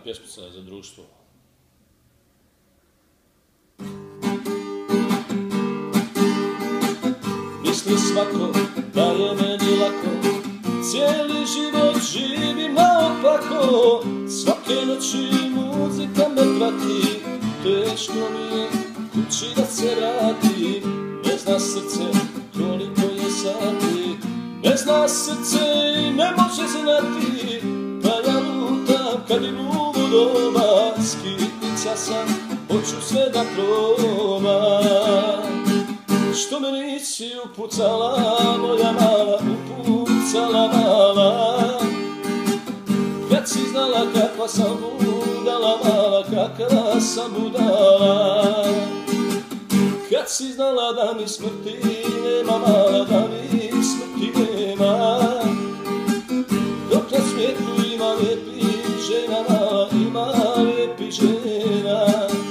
pjesmica za društvo. Misli svako da je meni lako, cijeli život živim naopako, svake noći muzika me prati, teško mi je kući da se vratim. Ne zna srce koliko je sati, ne zna srce i ne može znati, pa ja lutam kad im uvo doma, skitnica sam, hoću sve da probam. Što me nisi upucala, moja mala, upucala mala, kad si znala kakva sam budala mala, kakva sam budala. Kad si znala da mi smrti nema mala, da mi smrti nema, dok na svijetu ima lijepih žena mala, ima lijepih žena.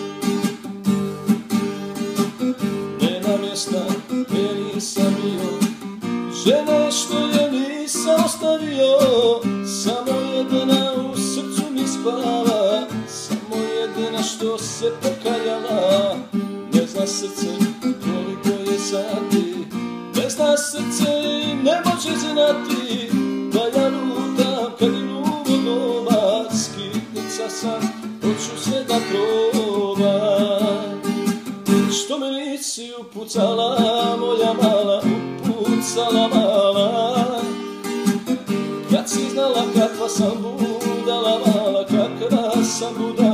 Nema mjesta gdje nisam bio, žene što je nisam ostavio, samo jedna u srcu mi spava, samo jedna što se pokajala. Ne zna srce koliko je sati, ne zna srce i ne može znati, da ja lutam kad im uvo doma, skitnica sam, hoću sve da probam. Što me nisi upucala, moja mala, upucala mala, kad si znala kakva sam budala mala, kakva sam budala.